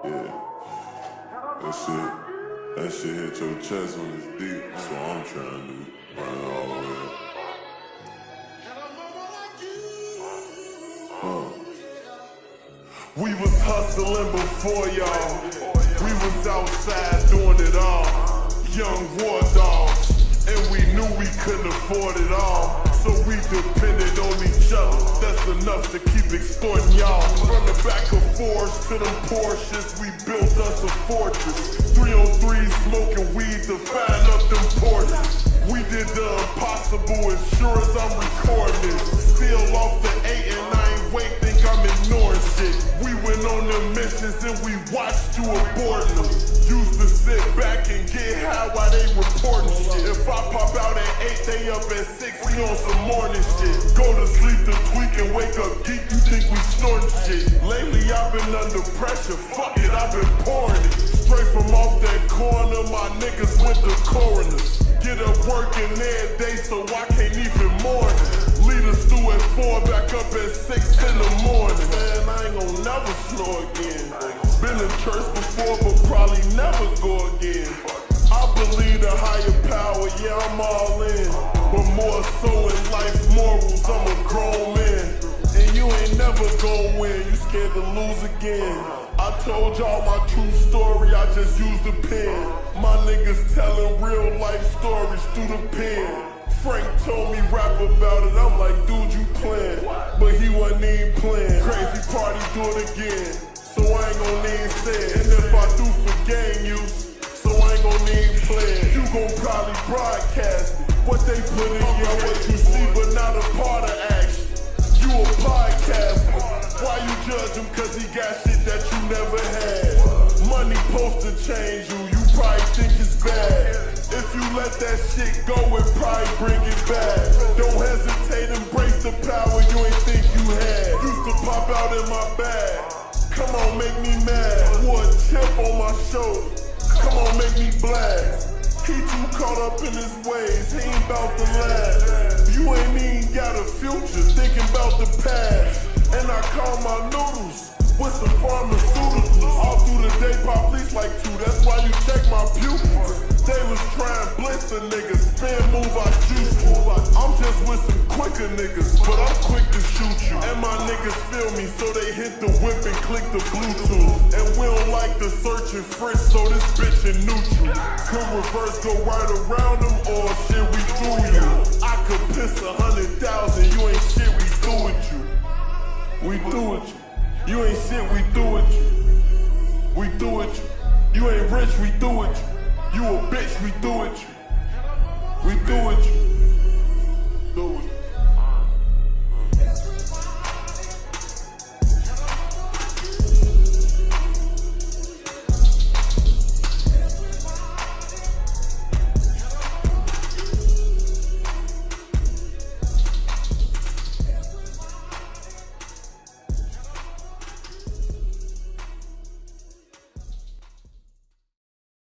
Yeah. That shit hit your chest when it's deep. That's what I'm trying to do. Run it all the way up. We was hustling before y'all. We was outside doing it all. Young war dogs, and we knew we couldn't afford it all. So we depended on each other. That's enough to keep extorting y'all. From the back of Fords to them Porsches, we built us a fortress. 3-on-3 smoking weed to find up them porches. We did the impossible as sure as I'm recording this. Still off the 8 and I ain't wait, think I'm ignoring shit. We went on them missions and we watched you aborting them. Used to sit back and get high while they reporting shit. If I pop out at 8, they up at 6, we on some morning shit. Go to sleep to tweak and wake up geek, you think we snorting shit. Lately I've been under pressure, fuck it, I've been pouring it. Straight from off that corner, my niggas went to coroners. Get up working every day so I can't even mourn it. Lead us through at 4, back up at 6 in the morning. Man, I ain't gon' never snore again. Been in church before, but probably never go again. I believe the higher power, yeah, I'm all in. But more so in life morals, I'm a grown man. And you ain't never gon' win, you scared to lose again. I told y'all my true story, I just used a pen. My niggas telling real life stories through the pen. Frank told me rap about it, I'm like, dude, you playing. But he wasn't even playing. Crazy party, do it again. So I ain't gon' need say it. And if I do for gang use, so I ain't gon' need play it. You gon' probably broadcast it. What they put in your what you see, but not a part of action. You a podcaster. Why you judge him? Cause he got shit that you never had. Money supposed to change you, you probably think it's bad. If you let that shit go, it probably bring it back. Don't hesitate, embrace the power you ain't think you had. Used to pop out in my bag. Come on, make me mad. Wore a chip on my shoulder. Come on, make me blast. He too caught up in his ways, he ain't bout to last. You ain't even got a future, thinking about the past. And I call my noodles with some pharmaceuticals. All through the day, pop least like 2, that's why you check my pupils. They was trying to blitz a nigga, spin move, I shoot you. I'm just with some quicker niggas, but I'm quick to shoot you. And my niggas feel me, so they hit the whip and click the Bluetooth. And we don't like the search and frisk, so this bitch in neutral. Could reverse, go right around them, or shit, we through you. I could piss 100,000, you ain't shit, we through with you. We through with you. You ain't shit, we through with you. We through with you. You ain't rich, we through with you. You a bitch, we through with you. We through with you.